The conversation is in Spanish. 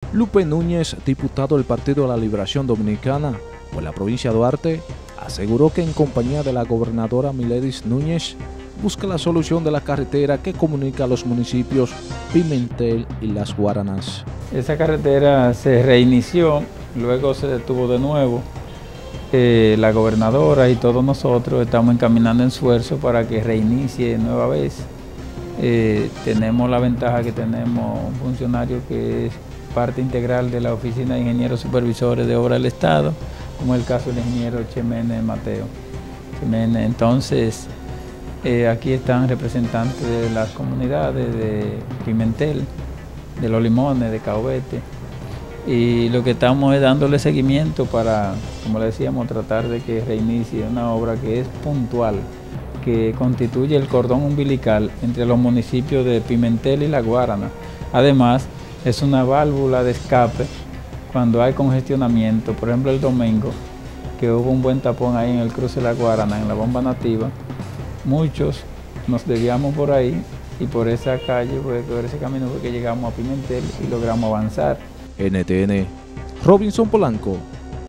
Lupe Núñez, diputado del Partido de la Liberación Dominicana por la provincia de Duarte, aseguró que en compañía de la gobernadora Miledis Núñez busca la solución de la carretera que comunica a los municipios Pimentel y Las Guaranas. Esa carretera se reinició, luego se detuvo de nuevo. La gobernadora y todos nosotros estamos encaminando esfuerzos para que reinicie nueva vez. Tenemos la ventaja que tenemos un funcionario que es parte integral de la Oficina de Ingenieros Supervisores de Obra del Estado, como es el caso del ingeniero Chemene Mateo. Entonces, aquí están representantes de las comunidades de Pimentel, de Los Limones, de Caovete, y lo que estamos es dándole seguimiento para, como le decíamos, tratar de que reinicie una obra que es puntual, que constituye el cordón umbilical entre los municipios de Pimentel y La Guarana. Además, es una válvula de escape cuando hay congestionamiento. Por ejemplo, el domingo, que hubo un buen tapón ahí en el cruce de La Guarana, en la bomba nativa, muchos nos desviamos por ahí y por esa calle, por ese camino fue que llegamos a Pimentel y logramos avanzar. NTN, Robinson Polanco.